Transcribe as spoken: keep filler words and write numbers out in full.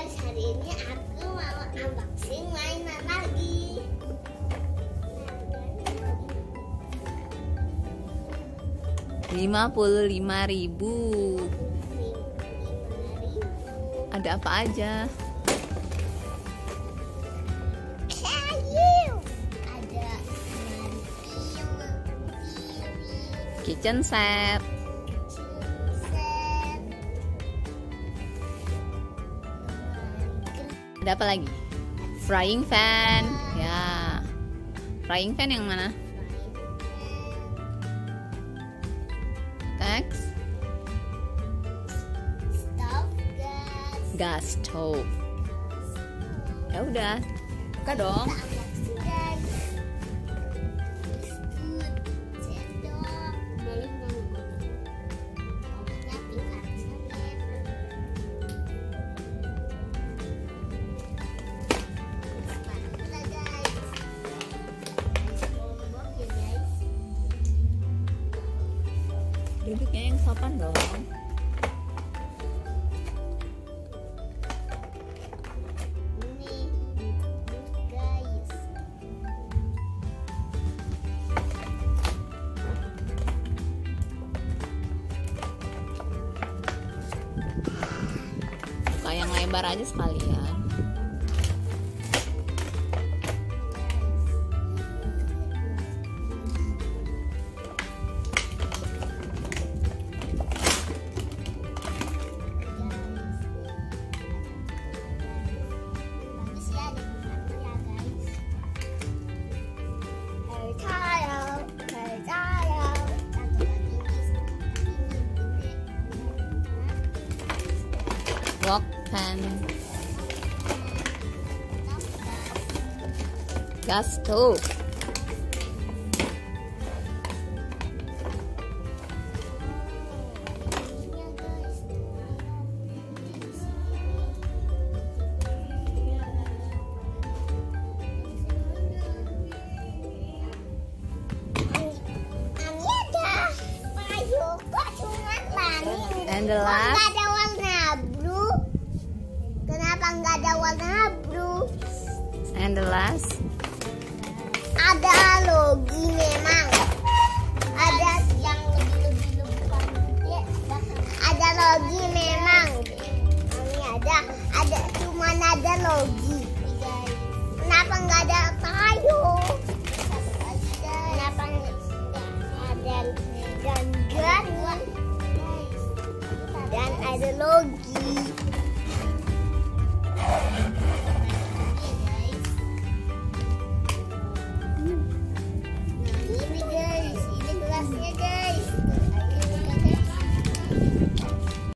guys, hari ini aku mau unboxing mainan lagi. lima puluh lima ribu. Ada apa aja? Kayu. Ada kitchen set. Ada apa lagi? Frying pan. Ya. Frying pan yang mana? Next. Stove gas. Gas stove. Ya udah. Buka dong. Duduknya yang sopan dong. Ini guys. Buka yang lebar aja sekalian. Wok pan. Gas stove. And the last. Nggak ada warna blue. Kenapa nggak ada warna blue? And the last. Ada logi memang. Ada yang lebih-lebih lebih. Ada logi memang. Ini ada, ada cuma ada logi. Kenapa nggak ada kayu? Kenapa nggak ada dan dan dan ada logi?